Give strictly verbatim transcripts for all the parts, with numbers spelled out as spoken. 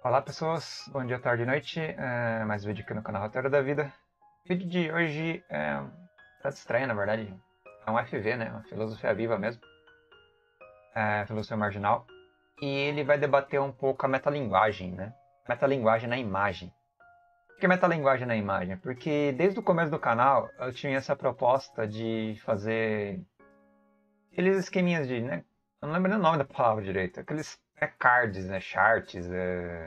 Olá pessoas, bom dia, tarde e noite, é, mais um vídeo aqui no canal Roteiro da Vida. O vídeo de hoje é tá estranho, na verdade, é um F V, né, uma filosofia viva mesmo, é, filosofia marginal, e ele vai debater um pouco a metalinguagem, né, metalinguagem na imagem. Por que metalinguagem na imagem? Porque desde o começo do canal eu tinha essa proposta de fazer aqueles esqueminhas de, né, eu não lembro nem o nome da palavra direito, aqueles é, cards, né, charts, é,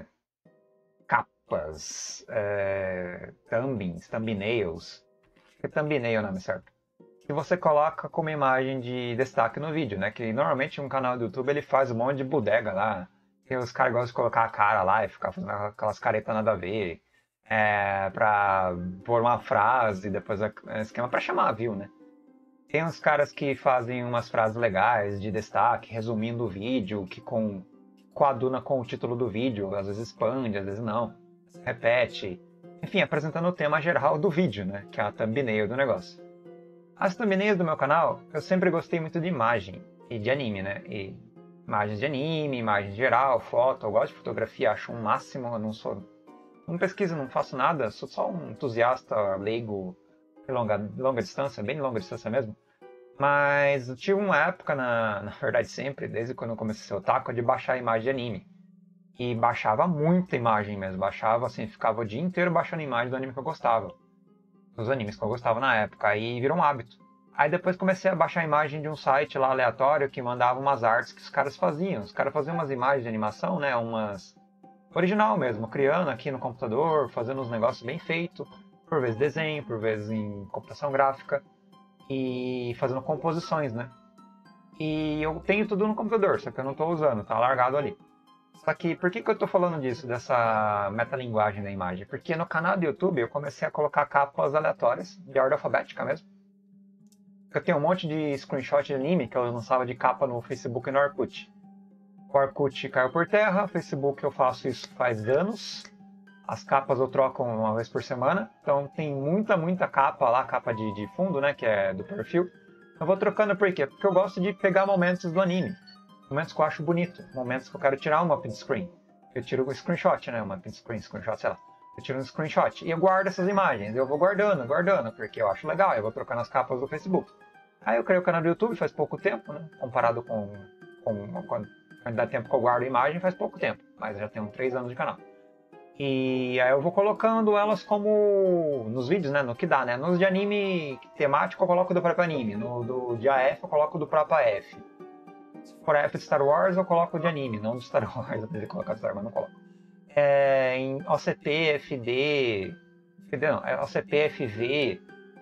capas, é, thumbs, thumbnails, é thumbnail o nome certo, que você coloca como imagem de destaque no vídeo, né? Que normalmente um canal do YouTube ele faz um monte de bodega lá, e os caras gostam de colocar a cara lá e ficar fazendo aquelas caretas nada a ver, é, pra pôr uma frase, depois é esquema pra chamar view, né? Tem uns caras que fazem umas frases legais de destaque, resumindo o vídeo, que com coaduna com o título do vídeo, às vezes expande, às vezes não, repete, enfim, apresentando o tema geral do vídeo, né, que é a thumbnail do negócio. As thumbnails do meu canal, eu sempre gostei muito de imagem e de anime, né, e imagens de anime, imagens de geral, foto, eu gosto de fotografia, acho um máximo, eu não sou, não pesquiso, não faço nada, sou só um entusiasta leigo de longa, longa distância, bem longa distância mesmo. Mas eu tive uma época, na, na verdade sempre, desde quando eu comecei a ser otaku, de baixar imagem de anime. E baixava muita imagem mesmo, baixava assim, ficava o dia inteiro baixando imagem do anime que eu gostava. Dos animes que eu gostava na época, aí virou um hábito. Aí depois comecei a baixar a imagem de um site lá aleatório que mandava umas artes que os caras faziam. Os caras faziam umas imagens de animação, né, umas... original mesmo, criando aqui no computador, fazendo uns negócios bem feitos. Por vezes desenho, por vezes em computação gráfica. E fazendo composições, né? E eu tenho tudo no computador, só que eu não estou usando, tá largado ali. Só que por que, que eu estou falando disso, dessa metalinguagem da imagem? Porque no canal do YouTube eu comecei a colocar capas aleatórias, de ordem alfabética mesmo. Eu tenho um monte de screenshot de anime que eu lançava de capa no Facebook e no Orkut. O Orkut caiu por terra, o Facebook eu faço isso faz anos. As capas eu troco uma vez por semana, então tem muita, muita capa lá, capa de, de fundo, né, que é do perfil. Eu vou trocando por quê? Porque eu gosto de pegar momentos do anime, momentos que eu acho bonito, momentos que eu quero tirar uma print screen. Eu tiro um screenshot, né, uma print screen, screenshot, sei lá. Eu tiro um screenshot e eu guardo essas imagens, eu vou guardando, guardando, porque eu acho legal, eu vou trocando as capas do Facebook. Aí eu criei o canal do YouTube faz pouco tempo, né, comparado com, com, com a quantidade de tempo que eu guardo a imagem, faz pouco tempo, mas eu já tenho três anos de canal. E aí eu vou colocando elas como nos vídeos, né, no que dá, né, nos de anime temático eu coloco do próprio anime, no do de A F eu coloco do próprio A F. Se for A F de Star Wars eu coloco de anime, não de Star Wars, eu teria colocado Star Wars, mas não coloco. É, em O C P, F D, F D não, é O C P, F V,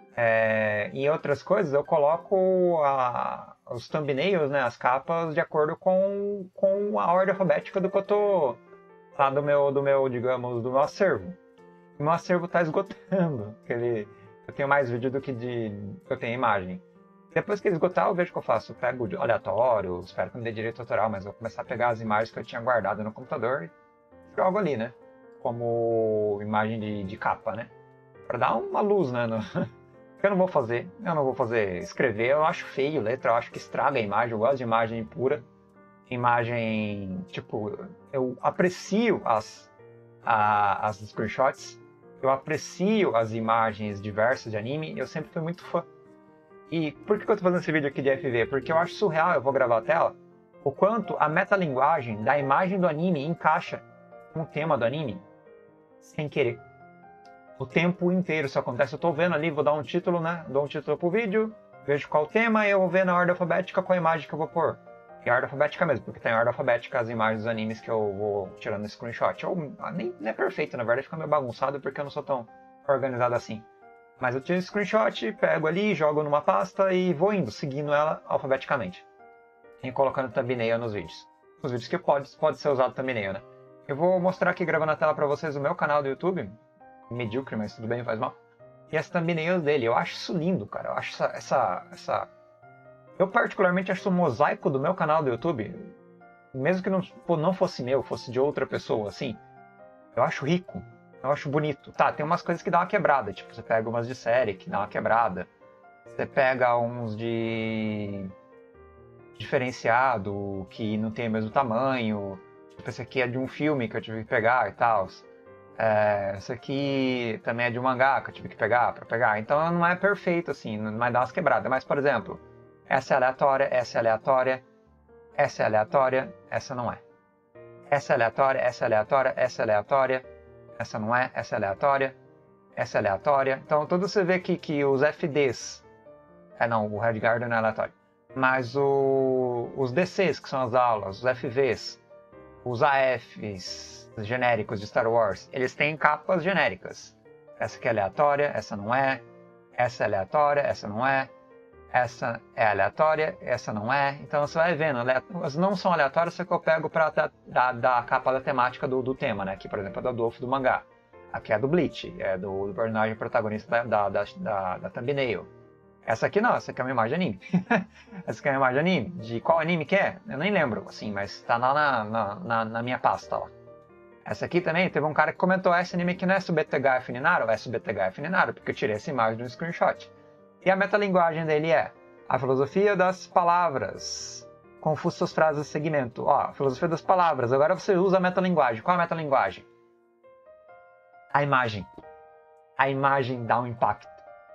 é, e outras coisas eu coloco a, os thumbnails, né, as capas de acordo com, com a ordem alfabética do que eu tô... lá do meu, do meu, digamos, do meu acervo. O meu acervo está esgotando. Ele, eu tenho mais vídeo do que de, eu tenho imagem. Depois que ele esgotar, eu vejo o que eu faço. Eu pego aleatório, espero que me dê direito autoral, mas eu vou começar a pegar as imagens que eu tinha guardado no computador e jogo ali, né? Como imagem de, de capa, né? Pra dar uma luz, né? No... eu não vou fazer. Eu não vou fazer escrever. Eu acho feio letra, eu acho que estraga a imagem. Eu gosto de imagem pura. Imagem, tipo, eu aprecio as, a, as screenshots, eu aprecio as imagens diversas de anime, eu sempre fui muito fã. E por que eu tô fazendo esse vídeo aqui de F V? Porque eu acho surreal, eu vou gravar a tela, o quanto a metalinguagem da imagem do anime encaixa com o tema do anime, sem querer. O tempo inteiro isso acontece, eu tô vendo ali, vou dar um título, né, dou um título pro vídeo, vejo qual o tema e eu vou ver na ordem alfabética qual a imagem que eu vou pôr. Em ordem alfabética mesmo, porque tem ordem alfabética as imagens dos animes que eu vou tirando screenshot. Ou, nem, nem é perfeito, na verdade fica meio bagunçado porque eu não sou tão organizado assim. Mas eu tiro screenshot, pego ali, jogo numa pasta e vou indo, seguindo ela alfabeticamente. E colocando thumbnail nos vídeos. Os vídeos que pode, pode ser usado thumbnail, né? Eu vou mostrar aqui gravando na tela pra vocês o meu canal do YouTube. Medíocre, mas tudo bem, não faz mal. E as thumbnails dele. Eu acho isso lindo, cara. Eu acho essa... essa, essa... Eu particularmente acho o mosaico do meu canal do YouTube, mesmo que não, pô, não fosse meu, fosse de outra pessoa, assim, eu acho rico, eu acho bonito. Tá, tem umas coisas que dá uma quebrada, tipo, você pega umas de série que dá uma quebrada, você pega uns de diferenciado que não tem o mesmo tamanho, Tipo, esse aqui é de um filme que eu tive que pegar e tal. É, esse aqui também é de um mangá que eu tive que pegar pra pegar. Então não é perfeito, assim, não vai dar umas quebradas. Mas, por exemplo, essa é aleatória, essa é aleatória, essa é aleatória, essa não é. Essa é aleatória, essa é aleatória, essa é aleatória, essa não é, essa é aleatória, essa é aleatória. Então, tudo você vê aqui que os F Ds... É, não, o Red Garden não é aleatório. Mas o, os D Cs, que são as aulas, os F Vs, os A Fs genéricos de Star Wars, eles têm capas genéricas. Essa aqui é aleatória, essa não é. Essa é aleatória, essa não é. Essa é aleatória, essa não é. Então você vai vendo, as não são aleatórias, só que eu pego para da, da, da capa da temática do, do tema, né? Aqui, por exemplo, é da Dolph do mangá. Aqui é do Bleach, é do, do personagem protagonista da, da, da, da thumbnail. Essa aqui não, essa aqui é uma imagem anime. Essa aqui é uma imagem anime. De qual anime que é? Eu nem lembro, assim, mas tá lá na, na, na, na minha pasta, ó. Essa aqui também, teve um cara que comentou, esse anime aqui não é S B T H F Ninaru? É S B T H F Ninaru, porque eu tirei essa imagem de um screenshot. E a metalinguagem dele é a filosofia das palavras. Confuso suas frases de segmento. Ó, a filosofia das palavras. Agora você usa a metalinguagem. Qual é a metalinguagem? A imagem. A imagem dá um impacto.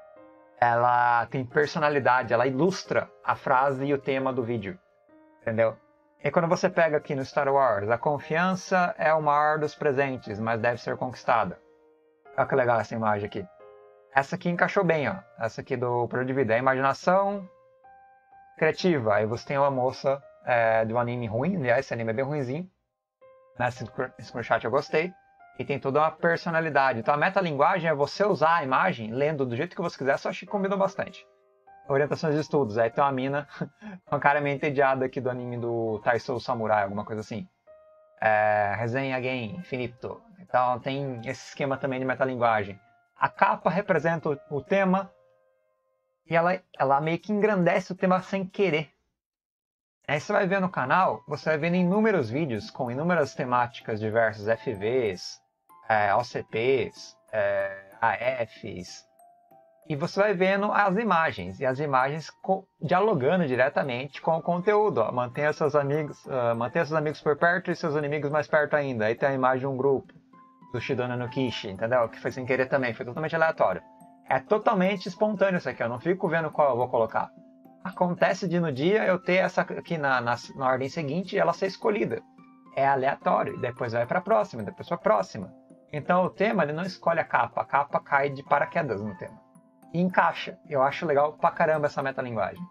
Ela tem personalidade, ela ilustra a frase e o tema do vídeo. Entendeu? E quando você pega aqui no Star Wars, a confiança é o maior dos presentes, mas deve ser conquistada. Olha que legal essa imagem aqui. Essa aqui encaixou bem, ó. Essa aqui do Período de Vida. É a imaginação criativa. Aí você tem uma moça é, de um anime ruim. Aliás, esse anime é bem ruinzinho. Nesse screenshot eu gostei. E tem toda uma personalidade. Então a metalinguagem é você usar a imagem, lendo do jeito que você quiser, só acho que combina bastante. Orientações de estudos. Aí tem uma mina com a cara meio entediada aqui do anime do Taisou Samurai, alguma coisa assim. É, resenha Game Infinito. Então tem esse esquema também de metalinguagem. A capa representa o, o tema e ela, ela meio que engrandece o tema sem querer. Aí você vai ver no canal, você vai vendo inúmeros vídeos com inúmeras temáticas diversas, F Vs, é, O C Ps, é, A Fs, e você vai vendo as imagens, e as imagens dialogando diretamente com o conteúdo. Ó. Mantenha seus amigos, uh, mantenha seus amigos por perto e seus inimigos mais perto ainda. Aí tem a imagem de um grupo, do Shidona no Kishi, entendeu? Que foi sem querer também, foi totalmente aleatório. É totalmente espontâneo isso aqui, eu não fico vendo qual eu vou colocar. Acontece de no dia eu ter essa aqui na, na, na ordem seguinte e ela ser escolhida. É aleatório, depois vai para a próxima, depois para a próxima. Então o tema ele não escolhe a capa, a capa cai de paraquedas no tema. E encaixa. Eu acho legal pra caramba essa metalinguagem.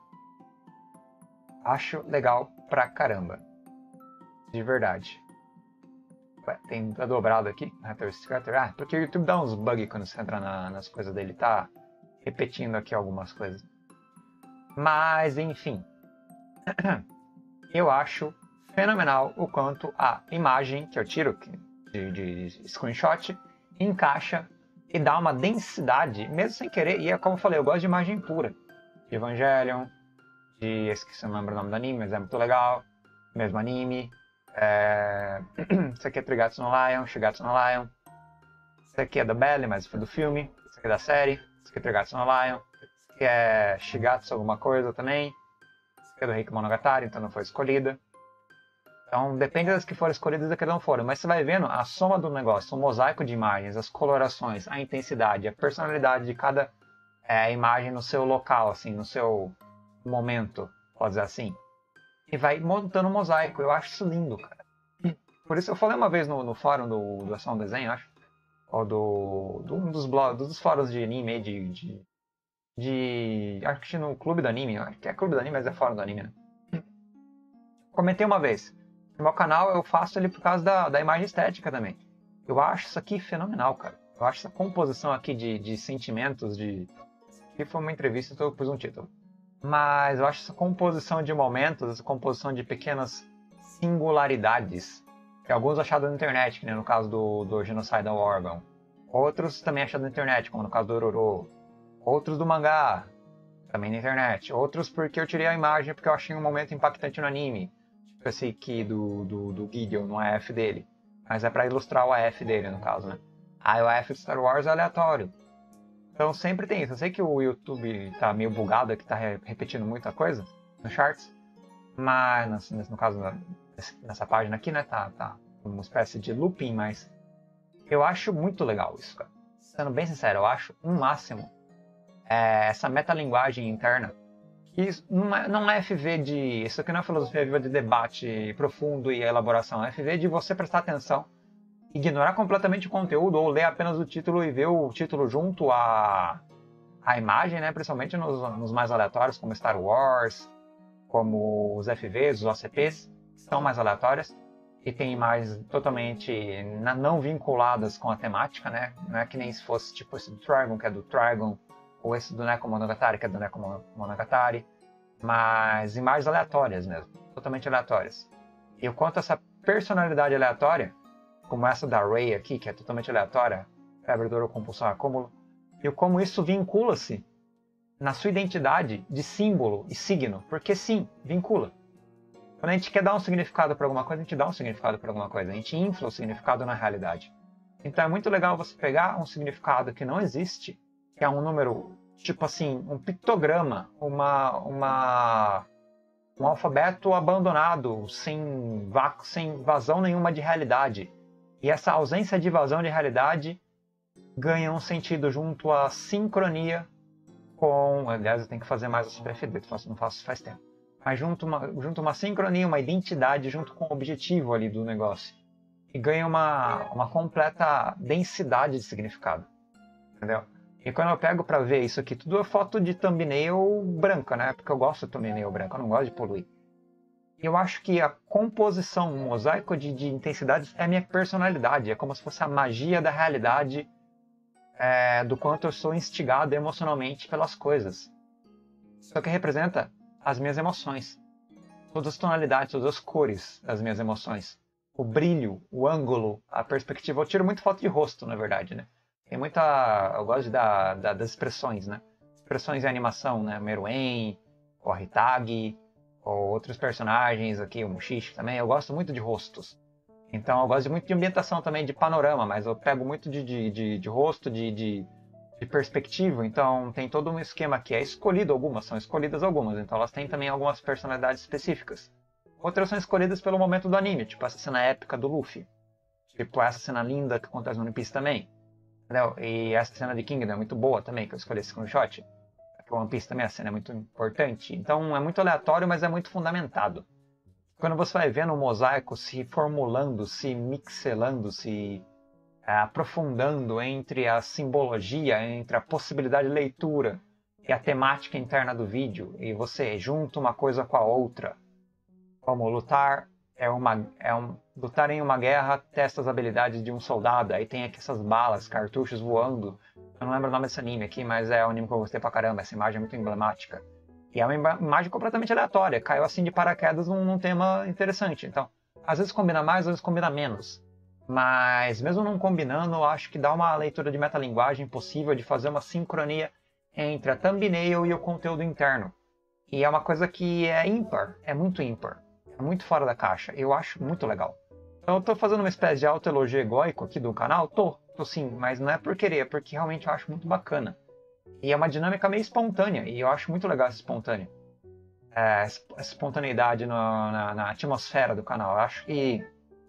Acho legal pra caramba. De verdade. Ué, tem tá dobrado aqui. Ah, porque o YouTube dá uns bugs quando você entra na, nas coisas dele. Tá repetindo aqui algumas coisas. Mas, enfim. Eu acho fenomenal o quanto a imagem que eu tiro de, de screenshot encaixa e dá uma densidade, mesmo sem querer. E é como eu falei, eu gosto de imagem pura. De Evangelion, de... esqueci o nome do anime, mas é muito legal. Mesmo anime. É... Esse aqui é Trigatsu no Lion, Shigatsu no Lion. Esse aqui é da Belly, mas foi do filme. Esse aqui é da série. Esse aqui é Trigatsu no Lion. Esse aqui é Shigatsu alguma coisa também. Esse aqui é do Reiki Monogatari, então não foi escolhida. Então, depende das que foram escolhidas e das que não foram. Mas você vai vendo a soma do negócio, o mosaico de imagens, as colorações, a intensidade, a personalidade de cada é, imagem no seu local, assim, no seu momento, pode dizer assim. E vai montando um mosaico. Eu acho isso lindo, cara. Por isso eu falei uma vez no, no fórum do, do Ação Desenho, acho. Ou do, do um dos blogs, dos fóruns de anime, de, de, de... Acho que no Clube do Anime, acho que é Clube do Anime, mas é fórum do anime, né? Comentei uma vez. No meu canal eu faço ele por causa da, da imagem estética também. Eu acho isso aqui fenomenal, cara. Eu acho essa composição aqui de, de sentimentos, de... Aqui foi uma entrevista, então eu pus um título. Mas eu acho essa composição de momentos, essa composição de pequenas singularidades. Que alguns acharam na internet, que nem no caso do, do Genocidal Organ. Outros também acharam na internet, como no caso do Ororo. Outros do mangá, também na internet. Outros porque eu tirei a imagem porque eu achei um momento impactante no anime. Esse aqui do, do, do Gideon, no A F dele. Mas é pra ilustrar o A F dele, no caso, né? Aí o A F de Star Wars é aleatório. Então sempre tem isso. Eu sei que o YouTube tá meio bugado aqui, tá repetindo muita coisa no charts. Mas, no, no caso, nessa página aqui, né? Tá, tá uma espécie de looping, mas eu acho muito legal isso, cara. Sendo bem sincero, eu acho um máximo é, essa metalinguagem interna. Que não é, não é F V de... Isso aqui não é filosofia viva de debate profundo e elaboração. É F V de você prestar atenção, ignorar completamente o conteúdo ou ler apenas o título e ver o título junto à, à imagem, né? Principalmente nos, nos mais aleatórios, como Star Wars, como os F Vs, os O C Ps, que são mais aleatórias e tem imagens totalmente não vinculadas com a temática, né? Não é que nem se fosse tipo esse do Trigon, que é do Trigon, ou esse do Neko Monogatari, que é do Neko Monogatari, mas imagens aleatórias mesmo, totalmente aleatórias. E o quanto essa personalidade aleatória, como essa da Rei aqui, que é totalmente aleatória, febre, dor ou compulsão acúmulo, e como isso vincula-se na sua identidade de símbolo e signo, porque sim, vincula. Quando a gente quer dar um significado para alguma coisa, a gente dá um significado para alguma coisa, a gente infla o significado na realidade. Então é muito legal você pegar um significado que não existe, que é um número, tipo assim, um pictograma, uma, uma, um alfabeto abandonado, sem, sem vazão nenhuma de realidade. E essa ausência de vazão de realidade ganha um sentido junto à sincronia com... Aliás, eu tenho que fazer mais esse P F D, não faço faz tempo. Mas junto uma, junto uma sincronia, uma identidade junto com o objetivo ali do negócio. E ganha uma, uma completa densidade de significado. Entendeu? E quando eu pego pra ver isso aqui, tudo é foto de thumbnail branca, né? Porque eu gosto de thumbnail branca, eu não gosto de poluir. E eu acho que a composição, um mosaico de, de intensidades é a minha personalidade. É como se fosse a magia da realidade, é, do quanto eu sou instigado emocionalmente pelas coisas. Só que representa as minhas emoções. Todas as tonalidades, todas as cores das minhas emoções. O brilho, o ângulo, a perspectiva. Eu tiro muito foto de rosto, na verdade, né? Tem muita... Eu gosto da, da, das expressões, né? Expressões em animação, né? Meruem, o Hitagi, ou outros personagens aqui, o Mushishi também. Eu gosto muito de rostos. Então eu gosto muito de ambientação também, de panorama, mas eu pego muito de, de, de, de rosto, de, de, de perspectiva. Então tem todo um esquema que é escolhido, algumas são escolhidas algumas. Então elas têm também algumas personalidades específicas. Outras são escolhidas pelo momento do anime, tipo essa cena épica do Luffy. Tipo essa cena linda que acontece no One Piece também. Entendeu? E essa cena de Kingdom é muito boa também, que eu escolhi esse screenshot. Porque o One Piece também a cena é muito importante. Então é muito aleatório, mas é muito fundamentado. Quando você vai vendo o mosaico se formulando, se mixelando, se é, aprofundando entre a simbologia, entre a possibilidade de leitura e a temática interna do vídeo, e você junta uma coisa com a outra, como lutar é uma é um lutar em uma guerra testa as habilidades de um soldado, aí tem aqui essas balas, cartuchos voando. Eu não lembro o nome desse anime aqui, mas é um anime que eu gostei pra caramba, essa imagem é muito emblemática. E é uma imagem completamente aleatória, caiu assim de paraquedas num, num tema interessante. Então, às vezes combina mais, às vezes combina menos. Mas, mesmo não combinando, eu acho que dá uma leitura de metalinguagem possível de fazer uma sincronia entre a thumbnail e o conteúdo interno. E é uma coisa que é ímpar, é muito ímpar, é muito fora da caixa. Eu acho muito legal. Então, eu tô fazendo uma espécie de autoelogio egóico aqui do canal? Tô, tô sim, mas não é por querer, é porque realmente eu acho muito bacana. E é uma dinâmica meio espontânea, e eu acho muito legal essa espontânea. É, essa espontaneidade no, na, na atmosfera do canal. Eu acho que...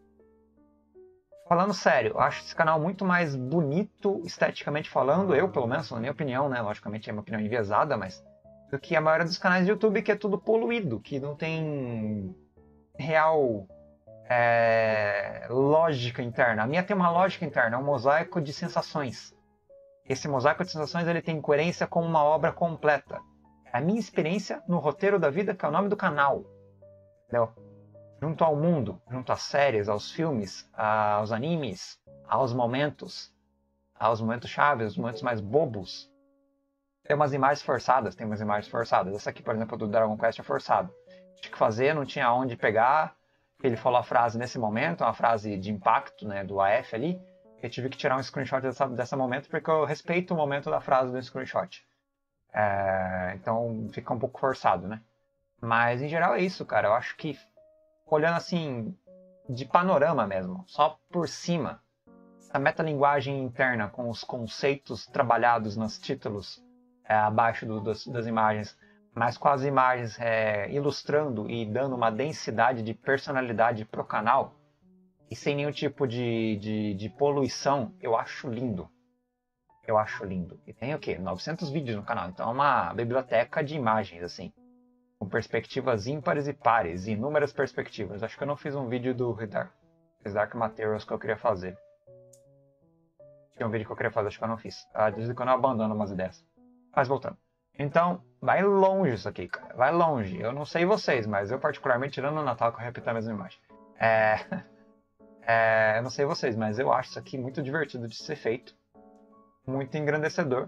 Falando sério, eu acho esse canal muito mais bonito, esteticamente falando, eu pelo menos, na minha opinião, né? Logicamente é uma opinião enviesada, mas... do que a maioria dos canais de YouTube, que é tudo poluído, que não tem real é, lógica interna. A minha tem uma lógica interna, é um mosaico de sensações. Esse mosaico de sensações ele tem coerência com uma obra completa. É a minha experiência no roteiro da vida, que é o nome do canal. Entendeu? Junto ao mundo, junto às séries, aos filmes, aos animes, aos momentos, aos momentos chaves, aos momentos mais bobos. Tem umas imagens forçadas, tem umas imagens forçadas. Essa aqui, por exemplo, do Dragon Quest é forçada. Tinha que fazer, não tinha onde pegar. Ele falou a frase nesse momento, uma frase de impacto, né, do A F ali. Eu tive que tirar um screenshot dessa, dessa momento porque eu respeito o momento da frase do screenshot. É, então fica um pouco forçado, né? Mas em geral é isso, cara. Eu acho que olhando assim, de panorama mesmo, só por cima, essa metalinguagem interna com os conceitos trabalhados nos títulos é, abaixo do, das, das imagens, mas com as imagens é, ilustrando e dando uma densidade de personalidade pro canal, e sem nenhum tipo de, de, de poluição, eu acho lindo. Eu acho lindo. E tem o quê? novecentos vídeos no canal, então é uma biblioteca de imagens, assim, com perspectivas ímpares e pares, e inúmeras perspectivas. Acho que eu não fiz um vídeo do Dark, Dark Materials que eu queria fazer. Tinha um vídeo que eu queria fazer, acho que eu não fiz. Ah, desde quando eu abandono umas ideias. Mas voltando. Então, vai longe isso aqui, cara. Vai longe. Eu não sei vocês, mas eu particularmente, tirando o Natal, que eu repito a mesma imagem. É... é... Eu não sei vocês, mas eu acho isso aqui muito divertido de ser feito. Muito engrandecedor.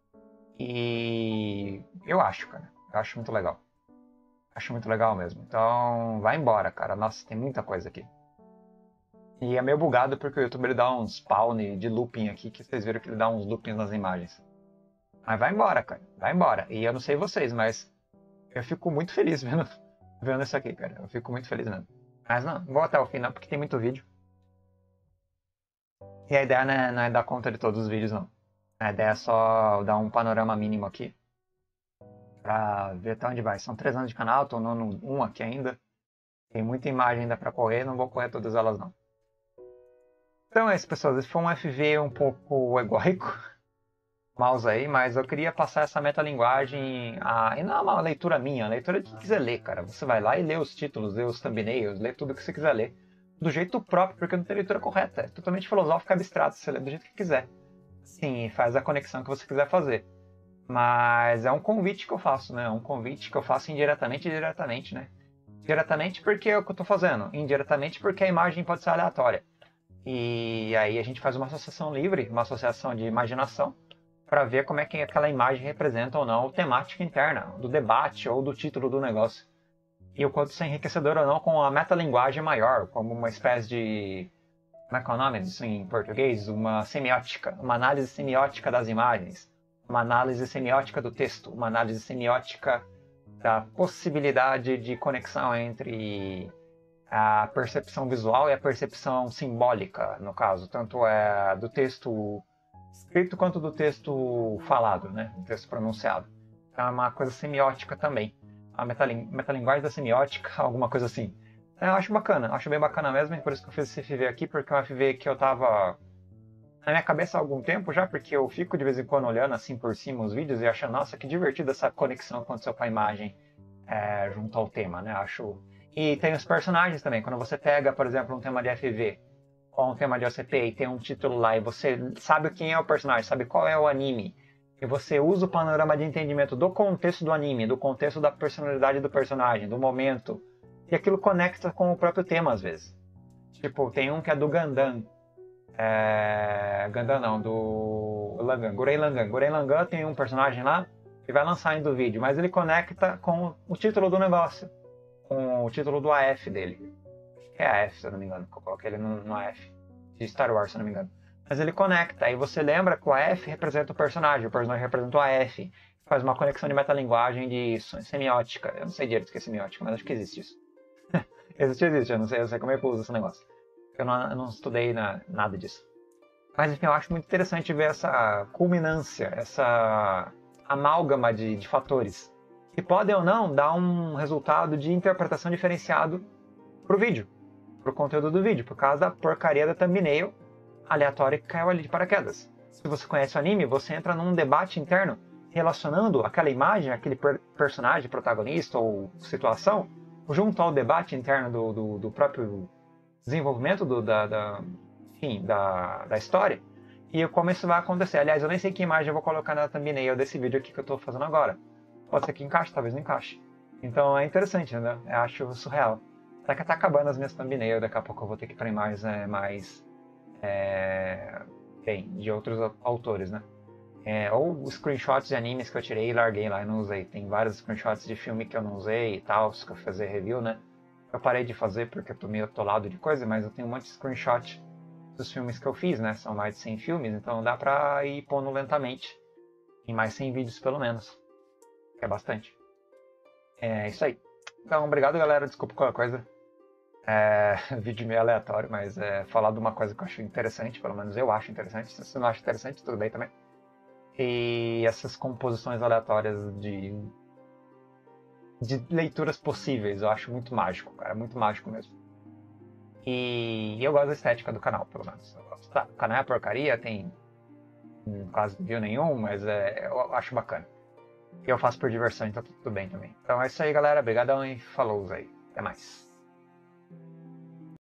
E eu acho, cara. Eu acho muito legal. Acho muito legal mesmo. Então, vai embora, cara. Nossa, tem muita coisa aqui. E é meio bugado porque o YouTube ele dá uns spawn de looping aqui, que vocês viram que ele dá uns loopings nas imagens. Mas vai embora, cara. Vai embora. E eu não sei vocês, mas eu fico muito feliz vendo, vendo isso aqui, cara. Eu fico muito feliz mesmo. Mas não, vou até o final porque tem muito vídeo. E a ideia não é, não é dar conta de todos os vídeos, não. A ideia é só dar um panorama mínimo aqui. Pra ver até onde vai. São três anos de canal, tô no um aqui ainda. Tem muita imagem ainda pra correr, não vou correr todas elas, não. Então é isso, pessoal. Esse foi um F V um pouco egóico. Mouse aí, mas eu queria passar essa metalinguagem a... e não é uma leitura minha, a leitura de quem quiser ler, cara. Você vai lá e lê os títulos, lê os thumbnails, lê tudo que você quiser ler. Do jeito próprio, porque não tem leitura correta. É totalmente filosófico e abstrato, você lê do jeito que quiser. Sim, faz a conexão que você quiser fazer. Mas é um convite que eu faço, né? É um convite que eu faço indiretamente e diretamente, né? Diretamente porque é o que eu tô fazendo. Indiretamente porque a imagem pode ser aleatória. E aí a gente faz uma associação livre, uma associação de imaginação, para ver como é que aquela imagem representa ou não a temática interna do debate ou do título do negócio. E o quanto isso é enriquecedor ou não com a metalinguagem maior, como uma espécie de... como é que é o nome disso em português? Uma semiótica, uma análise semiótica das imagens, uma análise semiótica do texto, uma análise semiótica da possibilidade de conexão entre a percepção visual e a percepção simbólica, no caso, tanto é do texto escrito quanto do texto falado, né? Do texto pronunciado. Então é uma coisa semiótica também. A metaling metalinguagem da semiótica, alguma coisa assim. Então, eu acho bacana, acho bem bacana mesmo, e por isso que eu fiz esse F V aqui, porque é um F V que eu tava na minha cabeça há algum tempo já, porque eu fico de vez em quando olhando assim por cima os vídeos e achando, nossa, que divertido essa conexão que aconteceu com a imagem é, junto ao tema, né? Acho... E tem os personagens também, quando você pega, por exemplo, um tema de F V, ou um tema de O C P e tem um título lá e você sabe quem é o personagem, sabe qual é o anime, e você usa o panorama de entendimento do contexto do anime, do contexto da personalidade do personagem, do momento, e aquilo conecta com o próprio tema às vezes. Tipo, tem um que é do Gundam, é... Gundam não, do Langan, Gurren Lagann. Gurren Lagann tem um personagem lá que vai lançar ainda o vídeo, mas ele conecta com o título do negócio, com o título do A F dele. É A F, se eu não me engano, que eu coloquei ele no, no A F de Star Wars, se eu não me engano. Mas ele conecta, aí você lembra que o A F representa o personagem, o personagem representa o A F, faz uma conexão de metalinguagem de semiótica. Eu não sei direito o que é semiótica, mas acho que existe isso. existe, existe, eu não sei, eu sei como é que usa esse negócio. Eu não, eu não estudei na, nada disso. Mas enfim, eu acho muito interessante ver essa culminância, essa amálgama de, de fatores, que podem ou não dar um resultado de interpretação diferenciado pro vídeo, pro conteúdo do vídeo, por causa da porcaria da thumbnail aleatória que caiu ali de paraquedas. Se você conhece o anime, você entra num debate interno relacionando aquela imagem, aquele per personagem, protagonista ou situação, junto ao debate interno do, do, do próprio desenvolvimento do, da, da, enfim, da, da história, e como isso vai acontecer. Aliás, eu nem sei que imagem eu vou colocar na thumbnail desse vídeo aqui que eu estou fazendo agora. Pode ser que encaixe, talvez não encaixe. Então é interessante, né? Eu acho surreal. Até que tá acabando as minhas thumbnails, daqui a pouco eu vou ter que ir para imagens é, mais... É, bem, de outros autores, né? É, ou screenshots de animes que eu tirei e larguei lá e não usei. Tem vários screenshots de filme que eu não usei e tal, que eu fazer review, né? Eu parei de fazer porque eu tô meio atolado de coisa, mas eu tenho um monte de screenshot dos filmes que eu fiz, né? São mais de cem filmes, então dá pra ir pondo lentamente. Em mais cem vídeos pelo menos. Que é bastante. É isso aí. Então, obrigado galera, desculpa qualquer coisa. É, vídeo meio aleatório, mas é falar de uma coisa que eu acho interessante, pelo menos eu acho interessante. Se você não acha interessante, tudo bem também. E essas composições aleatórias de de leituras possíveis. Eu acho muito mágico, cara, muito mágico mesmo. E eu gosto da estética do canal, pelo menos. Tá, o canal é porcaria, tem quase view nenhum, mas é, eu acho bacana. E eu faço por diversão, então tudo bem também. Então é isso aí, galera. Obrigadão e falou aí. Até mais.